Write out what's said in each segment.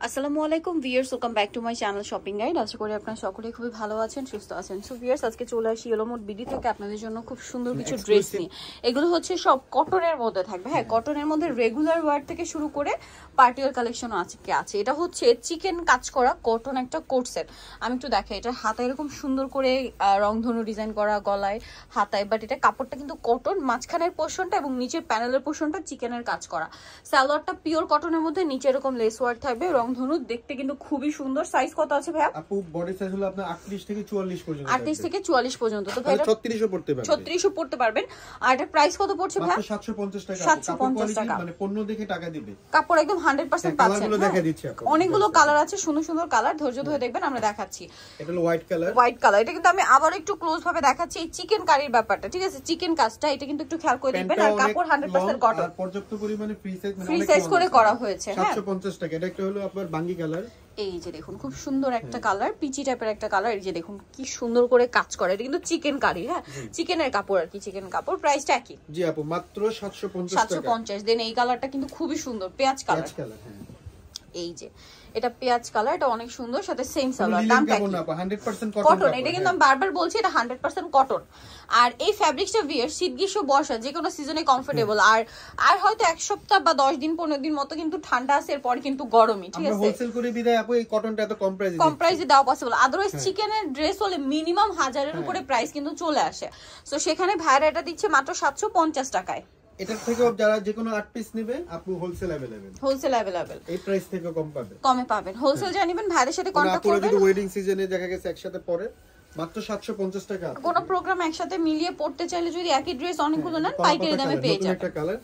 আসসালামু আলাইকুম viewers, welcome back to my channel shopping guide. আশা করি আপনারা সকলেই খুবই ভালো আছেন, সুস্থ আছেন। সো ভিউয়ার্স, আজকে চলে আসি ইয়েলো মোড বিডি থেকে আপনাদের জন্য খুব সুন্দর কিছু ড্রেস নিয়ে। এগুলো হচ্ছে সব কটনের মধ্যে থাকবে। হ্যাঁ, কটনের মধ্যে রেগুলার ওয়্যার থেকে শুরু করে পার্টিওয়ার কালেকশনও আছে। এটা হচ্ছে চিকেন কাজ করা কটন একটা কোট সেট। আমি একটু দেখাই, এটা হাতায় এরকম সুন্দর করে রংধনু ডিজাইন করা, গলায় হাতায়, বাট এটা কাপড়টা কিন্তু কটন, মাঝখানের পোর্শনটা এবং নিচের প্যানেলের পোর্শনটা চিকেনের কাজ করা। সালোয়ারটা পিওর কটনের মধ্যে, নিচে এরকম লেস ওয়ার্ক থাকবে, রংধনু, দেখতে কিন্তু খুবই সুন্দর। সাইজ কত আছে ভাইয়া? আপু বডি সাইজ হলো আপনার 38 থেকে 44 পর্যন্ত। 38 থেকে 44 পর্যন্ত। তো ভাই 36ও পড়তে পারবেন। 36ও পড়তে পারবেন। আর এটা প্রাইস কত পড়ছে ভাই? মাত্র 750 টাকা। 750 টাকা, মানে পণ্য দেখে টাকা দিবে। কাপড় একদম 100% পাচ্ছেন। কালারগুলো দেখাই দিচ্ছি আপু। অনেকগুলো কালার আছে, সুন্দর সুন্দর কালার, ধৈর্য ধরে দেখবেন, আমরা দেখাচ্ছি। এটা হলো হোয়াইট কালার। হোয়াইট কালার, এটা কিন্তু আমি আবার একটু ক্লোজ ভাবে দেখাচ্ছি। এই চিকেন কারির ব্যাপারটা, ঠিক আছে, চিকেন কাজটা এটা কিন্তু একটু খেয়াল করে দেখবেন। আর কাপড় 100% কটন, আর পর্যাপ্ত পরিমাণে ফ্রি সাইজ, মানে ফ্রি সাইজ করে করা হয়েছে। হ্যাঁ, 750 টাকা। এটা একটা হলো আপনার বাঙ্গি কালার। এই যে দেখুন, খুব সুন্দর একটা কালার, পিচি টাইপের একটা কালার। এই যে দেখুন কি সুন্দর করে কাজ করে। এটা কিন্তু চিকেন কারি। হ্যাঁ, চিকেনের কাপড় আর কি, চিকেন কাপড়। প্রাইসটা কি? জি আপু, মাত্র 750 টাকা। 750। দেন এই কালারটা কিন্তু খুবই সুন্দর, পেঁয়াজ কালার। হ্যাঁ, এই যে এটা পেঁয়াজ কালার, এটা অনেক সুন্দর, সাথে সেম সালোয়ার। দামটা কি? 100% কটন। এটা কিন্তু আমি বারবার বলছি, এটা 100% কটন। আর এই ফ্যাব্রিক্সটা ভিয়ার শীত গ্রীষ্ম বর্ষা যে কোনো সিজনে কমফোর্টেবল। আর হয়তো এক সপ্তাহ বা 10 দিন 15 দিন মতো কিন্তু ঠান্ডা আছে, এরপর কিন্তু গরমই, ঠিক আছে। আমরা হোলসেল করে বিদায় আপু এই কটনটা এত কম প্রাইসে দেওয়া পসিবল। আদারওয়াইজ চিকেনের ড্রেস হলে মিনিমাম 1000-এর উপরে প্রাইস কিন্তু চলে আসে। সো সেখানে ভাইরা এটা দিচ্ছে মাত্র 750 টাকায়। এটার থেকেও যারা যে কোনো 8 পিস নেবে আপু হোলসেল अवेलेबल। হোলসেল अवेलेबल, এই প্রাইস থেকে কম পাবে, কমে পাবেন। হোলসেল জানিবেন, ভাইদের সাথে কন্টাক্ট করবেন। যদি ওয়েডিং সিজনে দেখা গেছে একসাথে পরে মাত্র 750 টাকা। কোন প্রোগ্রাম একসাথে মিলিয়ে পড়তে চাইলে যদি একই ড্রেস অনেকগুলো নেন, পাইকারি দামে পেয়ে যাবেন। একটা কালার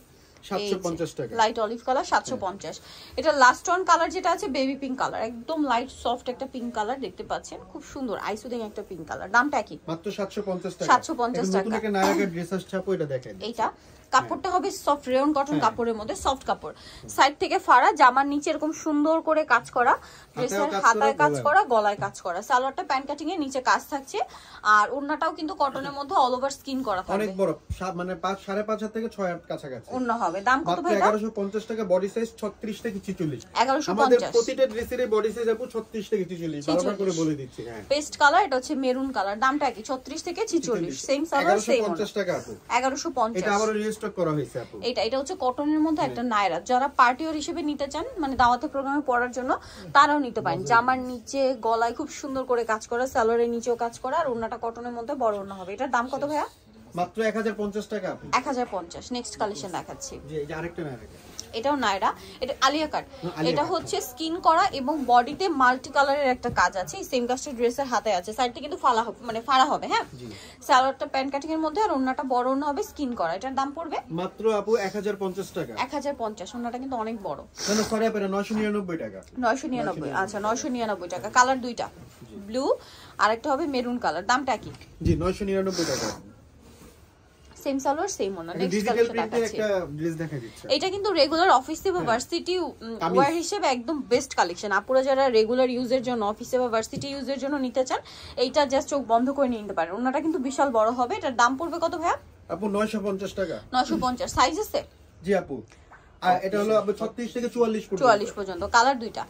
750 টাকা, লাইট অলিভ কালার 750। এটা লাস্ট ওয়ান কালার যেটা আছে বেবি পিঙ্ক কালার, একদম লাইট সফট একটা পিঙ্ক কালার দেখতে পাচ্ছেন, খুব সুন্দর আইসুদিং একটা পিঙ্ক কালার। দামটা কি? মাত্র 750 টাকা। 750 টাকা। নতুন একটা নায়কের ড্রেস আসছে আপু, এটা দেখেন। এইটা কাপড়টা হবে সফট রেয়ন কটন কাপড়ের মধ্যে, সফট কাপড়, সাইড থেকে ফাড়া, জামার নিচে এরকম সুন্দর করে কাজ করা, ড্রেসের হাতায় কাজ করা, গলায় কাজ করা, সালোয়ারটা প্যান্ট কাটিং এর নিচে কাজ থাকছে। আর ওড়নাটাও কিন্তু কটনের মধ্যে অল ওভার স্কিন করা থাকবে, অনেক বড়, মানে 5.5 থেকে 6 কাছাকাছি ওড়না হবে। দাম কত ভাই? 1150 টাকা। বডি সাইজ 36 থেকে 46। 1150। আমাদের প্রতিটা ড্রেসের বডি সাইজ আপু 36 থেকে 46, বারবার করে বলে দিচ্ছি। হ্যাঁ, পেস্ট কালার, এটা হচ্ছে মেরুন কালার। দামটা কি? 36 থেকে 46, সেম সালোয়ার সেম ওড়না। 1150 টাকা আপু। 1150। এটা আবার রিস্টক করা হয়েছে আপু। এটা হচ্ছে কটনের মধ্যে একটা নায়রা, যারা পার্টিওর হিসেবে নিতে চান, মানে দাওয়াতে প্রোগ্রামে পরার জন্য, তারাও নিতে পারেন। জামার নিচে গলায় খুব সুন্দর করে কাজ করা, সালোয়ারের নিচেও কাজ করা, আর ওড়নাটা কটনের মধ্যে বড় ওড়না হবে। এটার দাম কত ভাইয়া? মাত্র 1050 টাকা আপু। 1050। নেক্সট কালেকশন দেখাচ্ছি। জি, এই যে আরেকটা নায়রা, এটাও নায়রা, এটা আলিয়া কাট। এটা হচ্ছে স্কিন করা এবং বডিতে মাল্টি কালারের একটা কাজ আছে। সেম কাজটা ড্রেসের হাতে আছে, সাইডটা কিন্তু ফালা হবে, মানে ফাড়া হবে। হ্যাঁ, সালোয়ারটা প্যান্ট কাটিং এর মধ্যে, আর ওড়নাটা বড় ওড়না হবে, স্কিন করা। এটার দাম পড়বে মাত্র আপু 1050 টাকা। 1050। ওড়নাটা কিন্তু অনেক বড়। না সরি আপু, 999 টাকা। 999। আচ্ছা, 999 টাকা। কালার দুইটা, ব্লু আর একটা হবে মেরুন কালার। দামটা কি? জি, 999 টাকা। সেম সালোয়ার সেম ওনা। নেক্সট কালেকশন দেখাচ্ছি। একটা ড্রেস দেখা দিচ্ছে। এটা কিন্তু রেগুলার অফিসে বা ভার্সিটি ওয়্যার হিসেবে একদম বেস্ট কালেকশন। আপুরা যারা রেগুলার ইউজের জন্য, অফিসে বা ভার্সিটি ইউজের জন্য নিতে চান, এইটা জাস্ট চোখ বন্ধ করে নিতে পারেন। ওনাটা কিন্তু বিশাল বড় হবে। এটার দাম পড়বে কত ভাইয়া? আপু 950 টাকা। 950। সাইজ আছে? জি আপু, আর এটা হলো আপু 36 থেকে 44 পর্যন্ত। কালার দুইটা,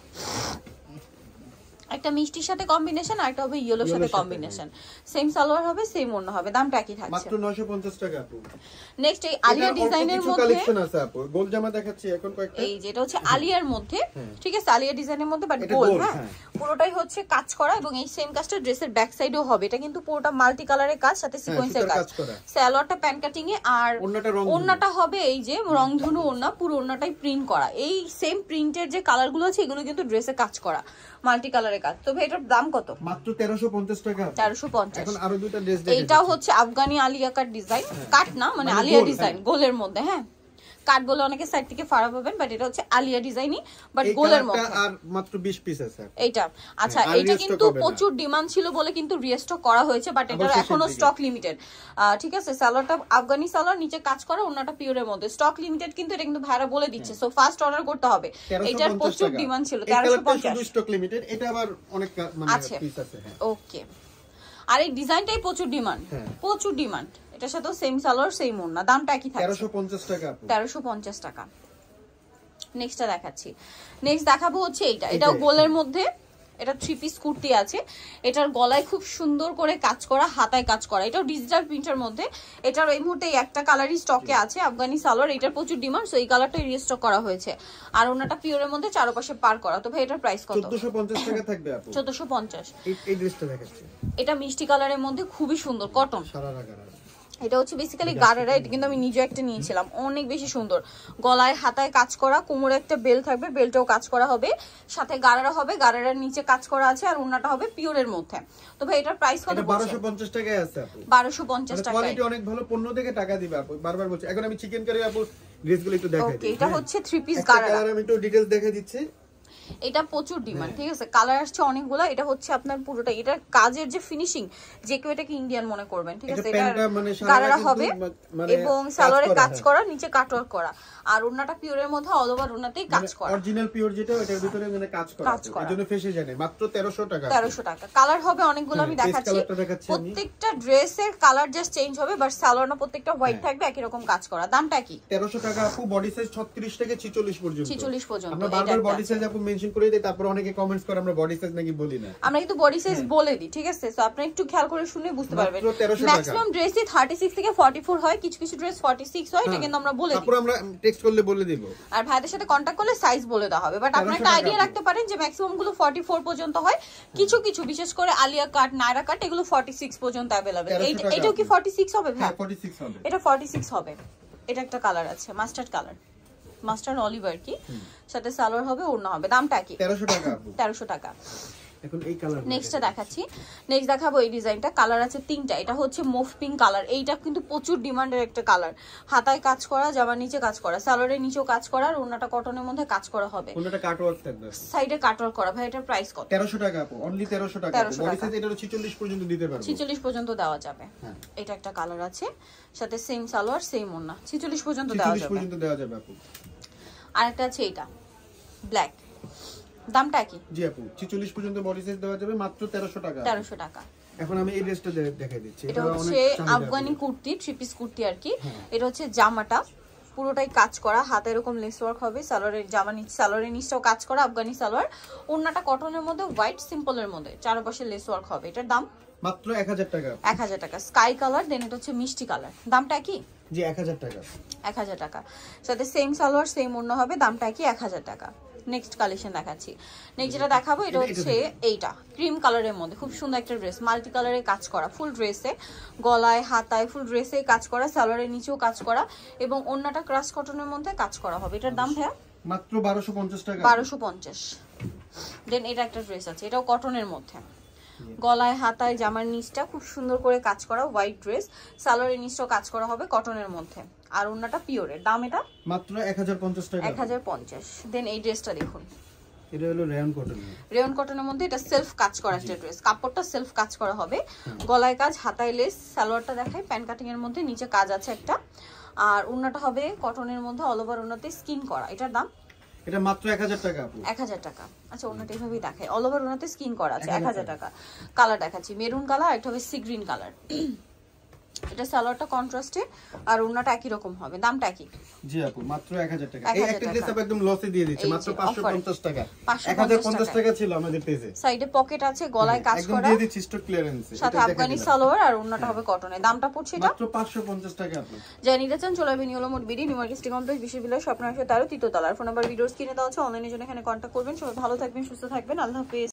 একটা মিষ্টির সাথে কম্বিনেশন, আর একটা হবে ইয়েলোর সাথে কম্বিনেশন। সেম সালোয়ার হবে, সেম ওড়না হবে। দামটা কি থাকছে? মাত্র 950 টাকা আপু। নেক্সট এই আলিয়া ডিজাইনের মধ্যে কালেকশন আছে আপু। গোল জামা দেখাচ্ছি এখন কয়েকটা। এই যেটা হচ্ছে আলিয়ার মধ্যে, ঠিক আছে, আলিয়া ডিজাইনের মধ্যে, বাট গোল। হ্যাঁ, পুরোটাই হচ্ছে কাজ করা, এবং এই সেম কাজটা ড্রেসের ব্যাক সাইডেও হবে। এটা কিন্তু পুরোটা মাল্টি কালারের কাজ, সাথে সিকোয়েন্সের কাজ। সালোয়ারটা প্যান্ট কাটিং এ, আর ওড়নাটা হবে এই যে রংধনু ওড়না, পুরো ওড়নাটাই প্রিন্ট করা। এই সেম প্রিন্টের যে কালারগুলো আছে, এগুলো কিন্তু ড্রেসে কাজ করা, মাল্টি কালারের কাজ। তো ভাই এটার দাম কত? মাত্র 1350 টাকা। 1350। এখন আরো দুটো ড্রেস দেখাচ্ছি। এইটাও হচ্ছে Afghani Alia cut design, cut না মানে আলিয়া ডিজাইন, গোলের মধ্যে। হ্যাঁ, কাট বলে অনেকে সাইড থেকে ফাড়া পাবেন, বাট এটা হচ্ছে আলিয়া ডিজাইনই, বাট গোলের মধ্যে। আর মাত্র 20 পিস আছে এইটা। আচ্ছা, এইটা কিন্তু প্রচুর ডিমান্ড ছিল বলে কিন্তু রিস্টক করা হয়েছে, বাট এটার এখনো স্টক লিমিটেড। ঠিক আছে, সালোয়ারটা আফগানি সালোয়ার, নিচে কাজ করা, ওড়নাটা পিওরের মধ্যে, স্টক লিমিটেড কিন্তু। এটা কিন্তু ভাইরা বলে দিচ্ছে, সো ফাস্ট অর্ডার করতে হবে। এটার প্রচুর ডিমান্ড ছিল। 1350 স্টক লিমিটেড। এটা আবার অনেক মানে পিস আছে। হ্যাঁ, ওকে। আর এই ডিজাইনটাই প্রচুর ডিমান্ড, প্রচুর ডিমান্ড। এটার সাথে সেম সালোয়ার সেম ওড়না। দামটা কি থাকছে? 1350 টাকা। 1350 টাকা। নেক্সটটা দেখাচ্ছি। নেক্সট দেখাবো হচ্ছে এইটা, এটাও গোলের মধ্যে, এটা 3 পিস কুর্তি আছে। এটার গলায় খুব সুন্দর করে কাজ করা, হাতায় কাজ করা, এটাও ডিজিটাল প্রিন্টের মধ্যে। এটার এই মুহূর্তে একটা কালারই স্টকে আছে, আফগানি সালোয়ার। এটার প্রচুর ডিমান্ড, সো এই কালারটাই রিস্টক করা হয়েছে। আর ওনাটা পিওরের মধ্যে চারপাশে পার করা। তো ভাই এটার প্রাইস কত? 1450 টাকা থাকবে আপু। 1450। এই ড্রেসটা দেখাচ্ছি, এটা মিষ্টি কালারের মধ্যে খুবই সুন্দর, কটন। সারারা কালার। এটা হচ্ছে বেসিক্যালি গারারা, এটা কিন্তু আমি নিজে একটা নিয়েছিলাম, অনেক বেশি সুন্দর। গলায় হাতায় কাজ করা, কোমরে একটা বেল থাকবে, বেলটাও কাজ করা হবে, সাথে গারারা হবে, গারারার নিচে কাজ করা আছে, আর ওন্নাটা হবে পিওরের মধ্যে। তো ভাই এটার প্রাইস কত? 1250 টাকায় আছে আপু। 1250 টাকা। কোয়ালিটি অনেক ভালো, 15 থেকে টাকা দিবে আপু, বারবার বলছি। এখন আমি চিকেন কারি আপু ড্রেসগুলো একটু দেখাই ওকে, দিই। এটা হচ্ছে 3 পিস গারারা। আমি একটু ডিটেইলস দেখাই দিচ্ছি। এটা প্রচুর ডিমান্ড, ঠিক আছে। কালার আসছে অনেকগুলো। এটা হচ্ছে আপনার পুরোটা, এটা কাজের যে ফিনিশিং, যে কেউ এটাকে ইন্ডিয়ান মনে করবেন, ঠিক আছে। এটা গারারা হবে এবং সালোয়ারে কাজ করা, নিচে কাটওয়ার্ক করা, আর ওন্নাটা পিওরের মধ্যে অল ওভার ওন্নাতেই কাজ করা, অরিজিনাল পিওর যেটা, ওটার ভিতরে মানে কাজ করা। এজন্য ফেসে যায় না, মাত্র 1300 টাকা। 1300 টাকা। কালার হবে অনেকগুলো, আমি দেখাচ্ছি। প্রত্যেকটা ড্রেসের কালার জাস্ট চেঞ্জ হবে, বাট সালোয়ারটা প্রত্যেকটা হোয়াইট থাকবে, একই রকম কাজ করা। দামটা কি? 1300 টাকা আপু। বডি সাইজ 36 থেকে 46 পর্যন্ত। 46 পর্যন্ত। আমরা বারবার বডি সাইজ আপু মেনশন করে দেই, তারপর অনেকে কমেন্টস করে আমরা বডি সাইজ নাকি বলি না। আমরা কিন্তু বডি সাইজ বলে দিই, ঠিক আছে। সো আপনি একটু খেয়াল করে শুনে বুঝতে পারবেন। ম্যাক্সিমাম ড্রেসই 36 থেকে 44 হয়, কিছু কিছু ড্রেস 46 হয়, এটা কিন্তু আমরা বলে দিই। তারপর আমরা টেক্সট করলে বলে দেব, আর ভাইদের সাথে কন্টাক্ট করলে সাইজ বলে দেওয়া হবে। বাট আপনারা একটা আইডিয়া রাখতে পারেন যে ম্যাক্সিমাম গুলো 44 পর্যন্ত হয়, কিছু কিছু বিশেষ করে আলিয়া কাট, নায়রা কাট, এগুলো 46 পর্যন্ত अवेलेबल। এটাও কি 46 হবে ভাই? হ্যাঁ 46 হবে। এটা 46 হবে। এটা একটা কালার আছে, মাস্টার্ড কালার, মাস্টার্ড অলিভার কি, সাথে সালোয়ার হবে, ওড়না হবে। দামটা কি? 1300 টাকা আপু। 1300 টাকা। এখন এই কালার নেক্সটটা দেখাচ্ছি। নেক্সট দেখাবো এই ডিজাইনটা। কালার আছে 3টা। এটা হচ্ছে মুভ পিঙ্ক কালার, এইটা কিন্তু প্রচুর ডিমান্ডের একটা কালার। হাতায় কাজ করা, জামার নিচে কাজ করা, সালোয়ারের নিচেও কাজ করা, আর ওন্নাটা কটনের মধ্যে কাজ করা হবে, ওন্নাটা কাটওয়ার্ক থাকবে, সাইডে কাটওয়ার্ক করা। ভাই এটার প্রাইস কত? 1300 টাকা আপু, অনলি 1300 টাকা। বডি সাইজ এটা 46 পর্যন্ত দিতে পারবো, 46 পর্যন্ত দেওয়া যাবে। এটা একটা কালার আছে, সাথে সেম সালোয়ার সেম ওন্না, 46 পর্যন্ত দেওয়া যাবে। 46 পর্যন্ত দেওয়া যাবে আপু। আরেকটা আছে এটা ব্ল্যাক, দামটা কি? জি আপু, 46 পর্যন্ত বডি সাইজ দেওয়া যাবে, মাত্র 1300 টাকা। 1300 টাকা। এখন আমি এই ড্রেসটা দেখাই দিচ্ছি। এটা হচ্ছে আফগানি কুর্তি, 3 পিস কুর্তি আর কি। এটা হচ্ছে জামাটা পুরোটাই কাজ করা, হাতে এরকম লেস ওয়ার্ক হবে, সালোয়ারের জামা নিচে, সালোয়ারের নিচটাও কাজ করা, আফগানি সালোয়ার। ওন্নাটা কটনের মধ্যে, হোয়াইট সিম্পলের মধ্যে, চারপাশে লেস ওয়ার্ক হবে। এটার দাম মাত্র 1000 টাকা। 1000 টাকা। স্কাই কালার, দেন এটা হচ্ছে মিষ্টি কালার। দামটা কি? জি 1000 টাকা। 1000 টাকা, সাথে সেম সালোয়ার সেম ওড়না হবে। দামটা কি? 1000 টাকা। নেক্সট কালেকশন দেখাচ্ছি। নেক্সট যেটা দেখাবো এটা হচ্ছে এইটা ক্রিম কালারের মধ্যে খুব সুন্দর একটা ড্রেস, মাল্টি কালারে কাজ করা, ফুল ড্রেসে গলায় হাতায় ফুল ড্রেসে কাজ করা, সালোয়ারের নিচেও কাজ করা, এবং ওড়নাটা ক্রাশ কটনের মধ্যে কাজ করা হবে। এটার দাম ভাইয়া মাত্র 1250 টাকা। 1250। দেন এটা একটা ড্রেস আছে, এটাও কটনের মধ্যে, গলায় হাতায় জামার নিচটা খুব সুন্দর করে কাজ করা, হোয়াইট ড্রেস, সালোয়ারের নিচটাও কাজ করা হবে কটনের মধ্যে, আর ওন্নাটা পিওরের। দাম এটা মাত্র 1050 টাকা। 1050। দেন এই ড্রেসটা দেখুন, এটা হলো রেয়ন কটন। রেয়ন কটনের মধ্যে এটা সেলফ কাজ করা একটা ড্রেস, কাপড়টা সেলফ কাজ করা হবে, গলায় কাজ, হাতায় লেস, সালোয়ারটা দেখায় প্যান কাটিং এর মধ্যে, নিচে কাজ আছে একটা, আর ওন্নাটা হবে কটনের মধ্যে, অল ওভার ওন্নাতে স্কিন করা। এটার দাম এটা মাত্র 1000 টাকা আপু। 1000 টাকা। আচ্ছা ওন্নাটা এইভাবেই দেখায়, অল ওভার ওন্নাতে স্কিন করা আছে, 1000 টাকা। কালার দেখাচ্ছি, মেরুন কালার, একটা হবে সি গ্রিন কালার। এটা সালোয়ারটা কন্ট্রাস্টে আর ওন্নাটা একই রকম হবে। দামটা কি? জি আপু মাত্র 1000 টাকা। এই একটা ড্রেস আপু একদম লসে দিয়ে দিচ্ছে, মাত্র 550 টাকা। 1050 টাকা ছিল আমাদের পেজে। সাইডে পকেট আছে, গলায় কাজ করা, একদম দিয়ে দিচ্ছি স্টক ক্লিয়ারেন্সে। সাথে আফগানি সালোয়ার আর ওন্নাটা হবে কটনে। দামটা পড়ছে এটা মাত্র 550 টাকা আপু। যাই নিতে চান চলে আসবেন yellow mode BD, New Market City Complex, বিশ্ববিদ্যালয় স্বপ্ন 113 তৃতীয় তলার। ফোন নাম্বার ভিডিওস কিনে দেওয়া আছে, অনলাইনে জন্য এখানে কন্ট্যাক্ট করবেন। সবাই ভালো থাকবেন, সুস্থ থাকবেন, আল্লাহ হাফেজ।